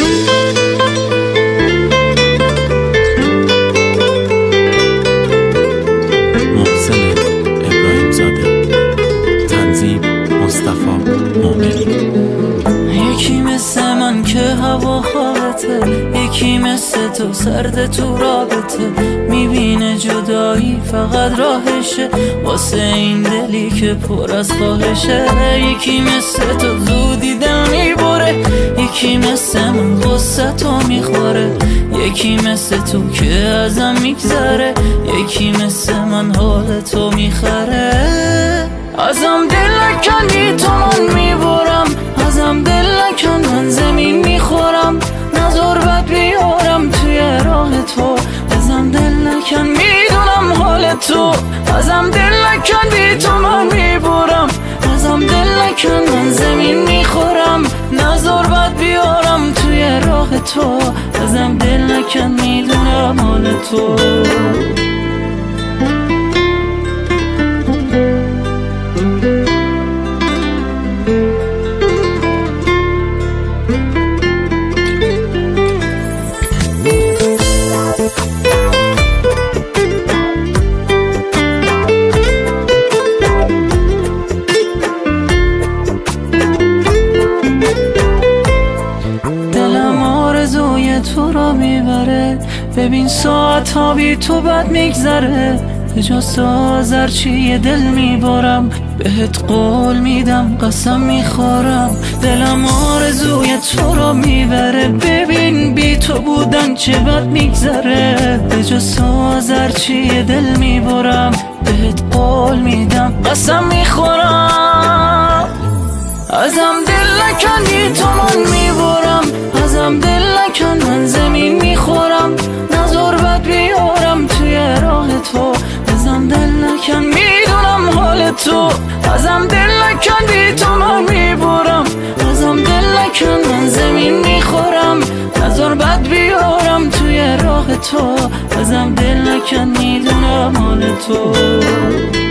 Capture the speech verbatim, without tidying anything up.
یکی مثل من که هوا خواهته، یکی مثل تو سرد تو رابطه، میبینه جدایی فقط راهشه واسه این دلی که پر از خواهشه. یکی مثل تو زودی دل میبره، یکی مثل من غصه تو میخوره، یکی مثل تو که ازم میگذره، یکی مثل من حال تو میخره. ازم دل نکنی تو من میبرم، ازم دل نکن من زمین میخورم، نظر بد بیارم توی راه تو. ازم دل نکن میدونم حال تو، ازم دل نکن بی تو من میبرم، ازم دل نکن من زمین میخورم، نظر بد بیارم توی راه تو. ازم دل نکن میدونم حال تو. تو را میبره، ببین ساعت ها بی تو بد میگذره، به جا سازرچی دل میبارم، بهت قول میدم قسم میخورم. دلم آرزوی تو را میبره، ببین بی تو بودن چه بد میگذره، به جا سازرچی دل میبارم، بهت قول میدم قسم میخورم. ازم دل نکنی تو من میبرم، ازم دل نکن من زمین میخورم، نظر بد بیارم توی راه تو. ازم دل نکن میدونم حال تو، ازم دل نکن بی تو من میبرم، ازم دل نکن من زمین میخورم، نظر بد بیارم توی راه تو. ازم دل نکن میدونم حال تو.